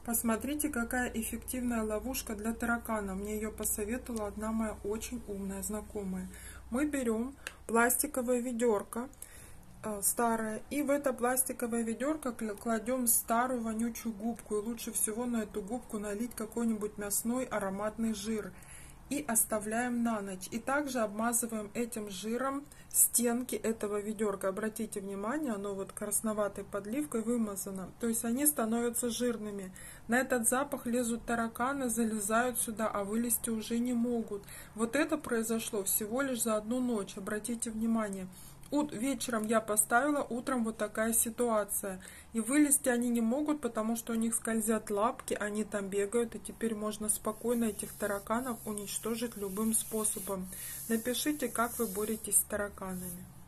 Посмотрите, какая эффективная ловушка для таракана. Мне ее посоветовала одна моя очень умная знакомая. Мы берем пластиковое ведерко старое, и в это пластиковое ведерко кладем старую вонючую губку. И лучше всего на эту губку налить какой-нибудь мясной ароматный жир. И оставляем на ночь. И также обмазываем этим жиром стенки этого ведерка. Обратите внимание, оно вот красноватой подливкой вымазано. То есть они становятся жирными. На этот запах лезут тараканы, залезают сюда, а вылезти уже не могут. Вот это произошло всего лишь за одну ночь. Обратите внимание. Вечером я поставила, утром вот такая ситуация. И вылезти они не могут, потому что у них скользят лапки, они там бегают. И теперь можно спокойно этих тараканов уничтожить любым способом. Напишите, как вы боретесь с тараканами.